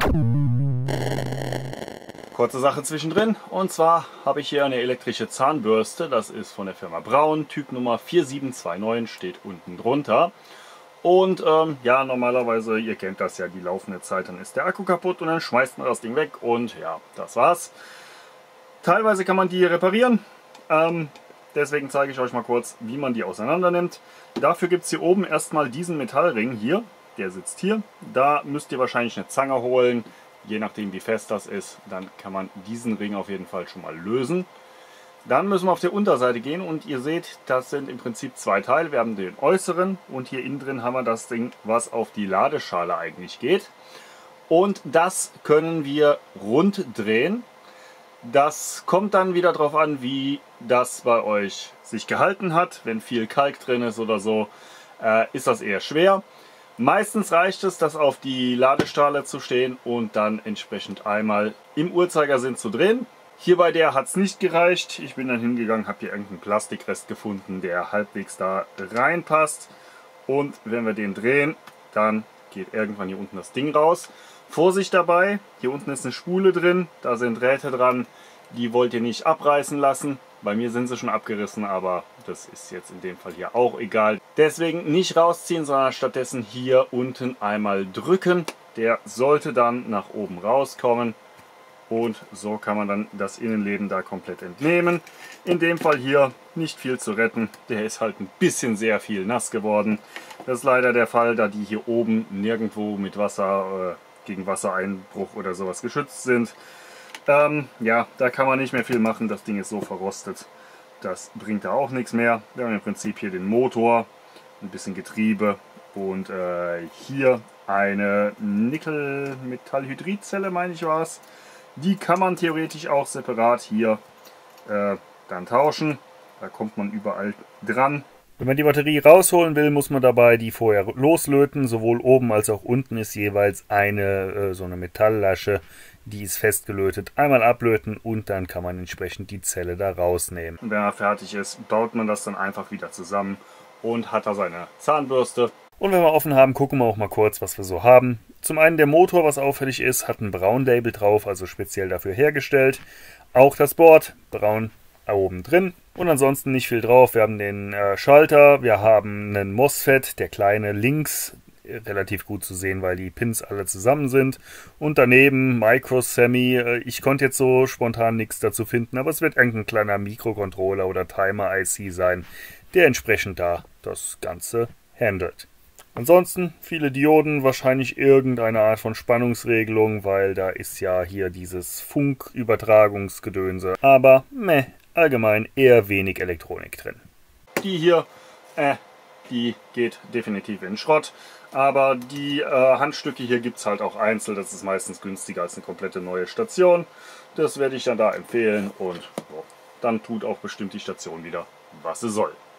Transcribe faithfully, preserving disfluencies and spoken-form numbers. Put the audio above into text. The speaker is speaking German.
Kurze Sache zwischendrin, und zwar habe ich hier eine elektrische Zahnbürste, das ist von der Firma Braun, Typ Nummer vier sieben zwei neun, steht unten drunter. Und ähm, ja, normalerweise, ihr kennt das ja, die laufende Zeit, dann ist der Akku kaputt und dann schmeißt man das Ding weg und ja, das war's. Teilweise kann man die reparieren, ähm, deswegen zeige ich euch mal kurz, wie man die auseinander nimmt. Dafür gibt es hier oben erstmal diesen Metallring hier, der sitzt hier. Da müsst ihr wahrscheinlich eine Zange holen, je nachdem wie fest das ist, dann kann man diesen Ring auf jeden Fall schon mal lösen. Dann müssen wir auf der Unterseite gehen und ihr seht, das sind im Prinzip zwei Teile. Wir haben den äußeren und hier innen drin haben wir das Ding, was auf die Ladeschale eigentlich geht. Und das können wir rund drehen. Das kommt dann wieder darauf an, wie das bei euch sich gehalten hat. Wenn viel Kalk drin ist oder so, äh, ist das eher schwer. Meistens reicht es, das auf die Ladeschale zu stehen und dann entsprechend einmal im Uhrzeigersinn zu drehen. Hier bei der hat es nicht gereicht. Ich bin dann hingegangen, habe hier irgendeinen Plastikrest gefunden, der halbwegs da reinpasst. Und wenn wir den drehen, dann geht irgendwann hier unten das Ding raus. Vorsicht dabei, hier unten ist eine Spule drin, da sind Drähte dran, die wollt ihr nicht abreißen lassen. Bei mir sind sie schon abgerissen, aber das ist jetzt in dem Fall hier auch egal. Deswegen nicht rausziehen, sondern stattdessen hier unten einmal drücken. Der sollte dann nach oben rauskommen. Und so kann man dann das Innenleben da komplett entnehmen. In dem Fall hier nicht viel zu retten. Der ist halt ein bisschen sehr viel nass geworden. Das ist leider der Fall, da die hier oben nirgendwo mit Wasser, äh, gegen Wassereinbruch oder sowas geschützt sind. Ähm, ja, da kann man nicht mehr viel machen. Das Ding ist so verrostet. Das bringt da auch nichts mehr. Wir haben im Prinzip hier den Motor, ein bisschen Getriebe und äh, hier eine Nickel-Metallhydridzelle, meine ich war es. Die kann man theoretisch auch separat hier äh, dann tauschen. Da kommt man überall dran. Wenn man die Batterie rausholen will, muss man dabei die vorher loslöten. Sowohl oben als auch unten ist jeweils eine äh, so eine Metalllasche, die ist festgelötet. Einmal ablöten und dann kann man entsprechend die Zelle da rausnehmen. Und wenn er fertig ist, baut man das dann einfach wieder zusammen und hat da seine Zahnbürste. Und wenn wir offen haben, gucken wir auch mal kurz, was wir so haben. Zum einen der Motor, was auffällig ist, hat ein Braun-Label drauf, also speziell dafür hergestellt. Auch das Board, braun oben drin. Und ansonsten nicht viel drauf. Wir haben den äh, Schalter, wir haben einen MOSFET, der kleine links, relativ gut zu sehen, weil die Pins alle zusammen sind. Und daneben Micro Semi. Äh, ich konnte jetzt so spontan nichts dazu finden, aber es wird irgendein kleiner Mikrocontroller oder Timer-I C sein, der entsprechend da das Ganze handelt. Ansonsten viele Dioden, wahrscheinlich irgendeine Art von Spannungsregelung, weil da ist ja hier dieses Funkübertragungsgedönse. Aber meh, allgemein eher wenig Elektronik drin. Die hier, äh, die geht definitiv in den Schrott. Aber die äh, Handstücke hier gibt es halt auch einzeln. Das ist meistens günstiger als eine komplette neue Station. Das werde ich dann da empfehlen und so, dann tut auch bestimmt die Station wieder, was sie soll.